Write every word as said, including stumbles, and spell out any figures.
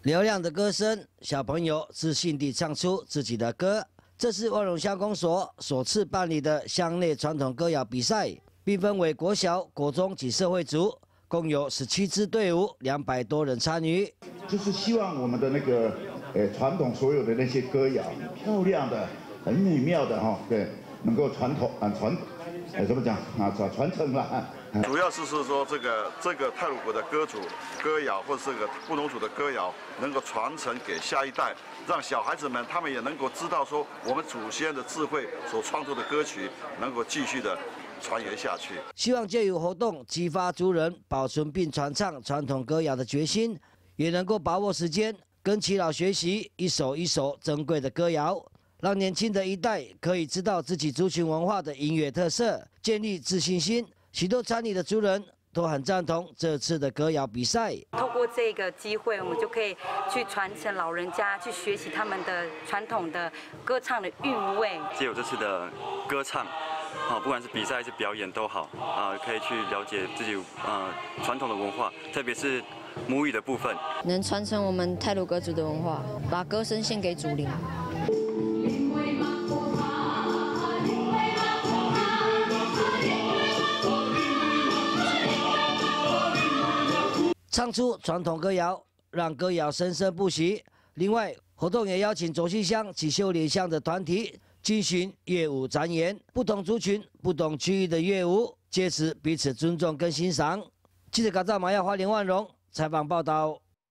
嘹亮的歌声，小朋友自信地唱出自己的歌。这是万荣乡公所首次办理的乡内传统歌谣比赛，并分为国小、国中及社会组，共有十七支队伍，两百多人参与。 就是希望我们的那个呃传统所有的那些歌谣，漂亮的、很美妙的哈，对，能够传统啊传，呃怎么讲啊传传承啦。 主要是是说这个这个太鲁阁的歌组、歌谣，或是这个布农族的歌谣，能够传承给下一代，让小孩子们他们也能够知道说我们祖先的智慧所创作的歌曲能够继续的传延下去。 希望借由活动激发族人保存并传唱传统歌谣的决心，也能够把握时间，跟耆老学习一首一首珍贵的歌谣，让年轻的一代可以知道自己族群文化的音乐特色，建立自信心。 许多参与的族人都很赞同这次的歌谣比赛。 透过这个机会，我们就可以去传承老人家，去学习他们的传统的歌唱的韵味。 借由这次的歌唱，啊，不管是比赛还是表演都好，啊，可以去了解自己啊传统的文化，特别是母语的部分， 能传承我们太鲁阁族的文化，把歌声献给祖灵。 唱出传统歌谣，让歌谣生生不息。另外，活动也邀请卓溪乡及秀林乡的团体进行乐舞展演，不同族群、不同区域的乐舞，借此彼此尊重跟欣赏。记者稿照马耀华、林万荣采访报道。